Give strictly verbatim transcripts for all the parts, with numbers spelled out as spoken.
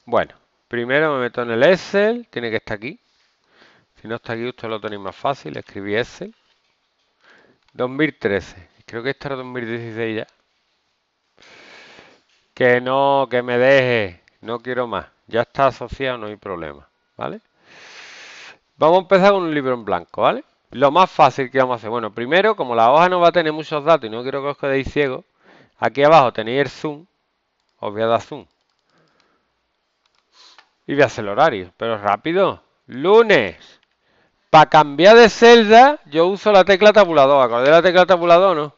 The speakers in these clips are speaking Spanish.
Bueno, primero me meto en el Excel, tiene que estar aquí. Si no está aquí, usted lo tenéis más fácil, escribí Excel. dos mil trece, creo que este era dos mil dieciséis ya. Que no, que me deje, no quiero más. Ya está asociado, no hay problema, ¿vale? Vamos a empezar con un libro en blanco, ¿vale? Lo más fácil que vamos a hacer, bueno, primero, como la hoja no va a tener muchos datos y no quiero que os quedéis ciegos, aquí abajo tenéis el zoom, os voy a dar zoom. Y voy a hacer el horario, pero rápido. Lunes. Para cambiar de celda, yo uso la tecla tabulador. ¿Acordáis de la tecla tabulador, no?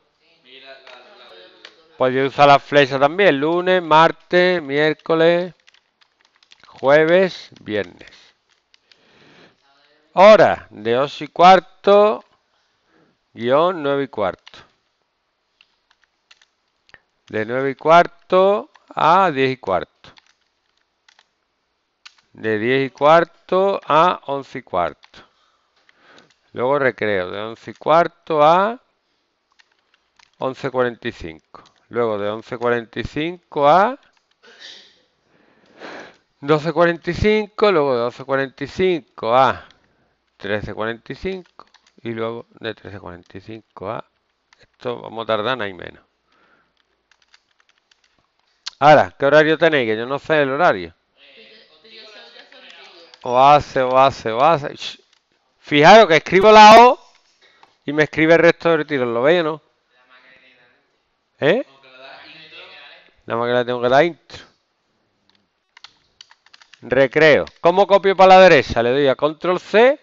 Pues yo uso la flecha también. Lunes, martes, miércoles, jueves, viernes. Hora de ocho y cuarto, guión nueve y cuarto. De nueve y cuarto a diez y cuarto. De diez y cuarto a once y cuarto. Luego recreo, de once y cuarto a once cuarenta y cinco. Luego de once cuarenta y cinco a doce cuarenta y cinco. Luego de doce cuarenta y cinco a trece cuarenta y cinco. Y luego de trece cuarenta y cinco a... Esto vamos a tardar nada y menos. Ahora, ¿qué horario tenéis? Que yo no sé el horario. O hace, o hace, o hace. Shh. Fijaros que escribo la O y me escribe el resto del tiro. ¿Lo veis o no? ¿Eh? Nada más que le tengo que dar intro. Recreo. ¿Cómo copio para la derecha? Le doy a control C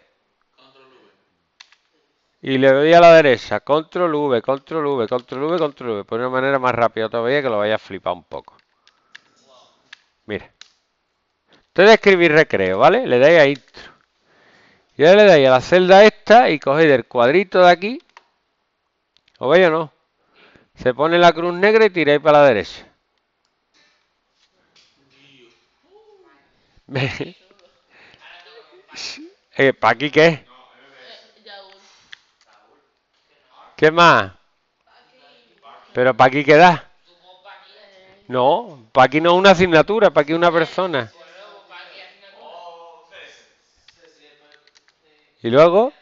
y le doy a la derecha. control V, control V, control V, control V. Por una manera más rápida todavía que lo vaya a flipar un poco. Mira. Entonces escribir recreo, ¿vale? Le dais a intro. Y ahora le dais a la celda esta y cogéis el cuadrito de aquí. ¿Lo veis o no? Se pone la cruz negra y tiráis para la derecha. eh, ¿Para aquí qué? ¿Qué más? ¿Pero para aquí qué da? No, para aquí no es una asignatura, para aquí una persona. ¿Y luego?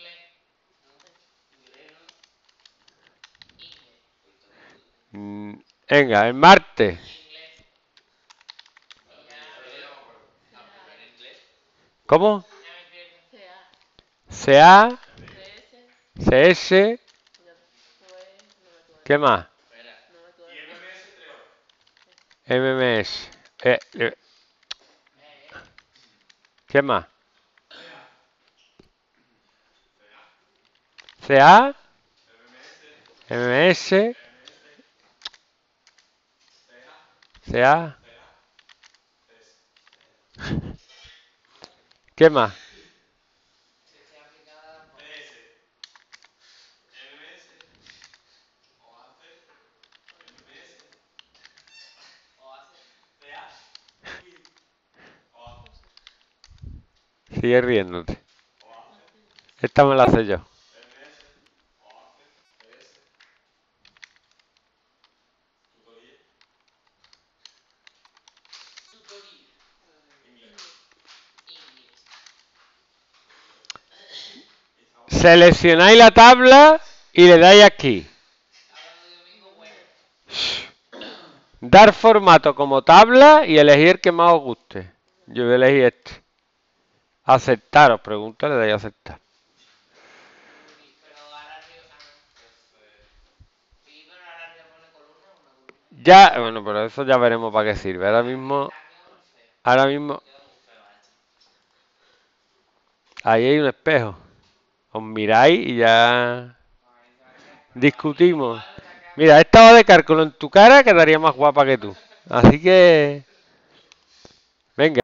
Mm, venga, el martes. ¿Cómo? C A, C S. ¿Qué más? M M S. Eh, eh. ¿Qué más? C A, M M S, C A. ¿Qué más? Sigue riéndote. Esta me la sé yo. Seleccionáis la tabla y le dais aquí. Dar formato como tabla y elegir el que más os guste. Yo voy a elegir este. Aceptar, os pregunto, le dais a aceptar. Ya, bueno, pero eso ya veremos para qué sirve. Ahora mismo, ahora mismo, ahí hay un espejo. Os miráis y ya discutimos. Mira, esta hoja de cálculo en tu cara quedaría más guapa que tú. Así que, venga.